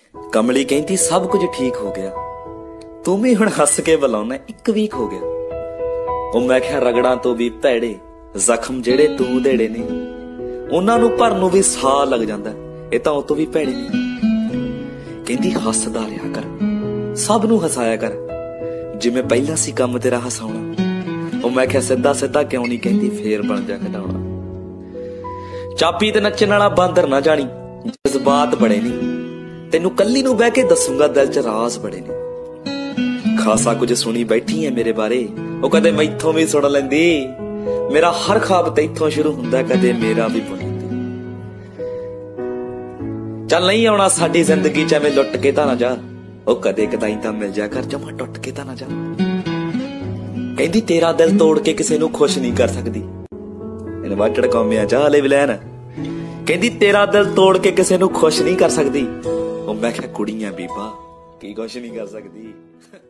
कमली कहती सब कुछ ठीक हो गया, तू भी हुण हस के बुलाउना 1 वीक हो गया। ਉਹ मैं क्या रगड़ा तो भी भैड़े जख्म जेड़े तू देड़े ने उन्हां नूं भरन नूं भी साह लग जांदा, ये तां उह तों भी भैड़े ने। कहंदी हसदा रहा कर, सब नूं हसाया कर, जिवें पहिला सी काम तेरा हसाउणा। ਉਹ मैं क्या सिद्धा सिद्धा क्यों नहीं कहंदी, फेर बन जा खिडाउणा। चापी ते नच्चण वाला बांदर ना जानी, जज्बात बड़े ने, तेनू कल्ली नूं बह के दसूंगा दिल च राज बड़े ने। खासा कुछ सुनी बैठी है मेरे बारे, ਉਹ ਕਦੇ ਮੈਥੋਂ ਵੀ ਸੁਣ ਲੈਂਦੀ, ਮੇਰਾ ਹਰ ਖਾਬ ਤੈਥੋਂ ਸ਼ੁਰੂ ਹੁੰਦਾ, ਕਦੇ ਮੇਰਾ ਵੀ ਬੁਣਦੀ। ਚੱਲ ਨਹੀਂ ਆਉਣਾ ਸਾਡੀ ਜ਼ਿੰਦਗੀ ਚ ਐਵੇਂ ਲੁੱਟ ਕੇ ਤਾਂ ਨਾ ਜਾ, ਉਹ ਕਦੇ ਕਦਾਈ ਤਾਂ ਮਿਲ ਜਾ ਕਰ, ਜਮਾ ਟੁੱਟ ਕੇ ਤਾਂ ਨਾ ਜਾ। ਕਹਿੰਦੀ ਤੇਰਾ ਦਿਲ ਤੋੜ ਕੇ ਕਿਸੇ ਨੂੰ ਖੁਸ਼ ਨਹੀਂ ਕਰ ਸਕਦੀ, ਇਹਨੇ ਵਾਟੜ ਕੌਮਿਆ ਜਾ ਲੈ ਵਿਲੈਨ। ਕਹਿੰਦੀ ਤੇਰਾ ਦਿਲ ਤੋੜ ਕੇ ਕਿਸੇ ਨੂੰ ਖੁਸ਼ ਨਹੀਂ ਕਰ ਸਕਦੀ। ਉਹ ਮੈਂ ਕਿਹਾ ਕੁੜੀਆਂ ਬੀਬਾ ਕੀ ਕੁਛ ਨਹੀਂ ਕਰ ਸਕਦੀ।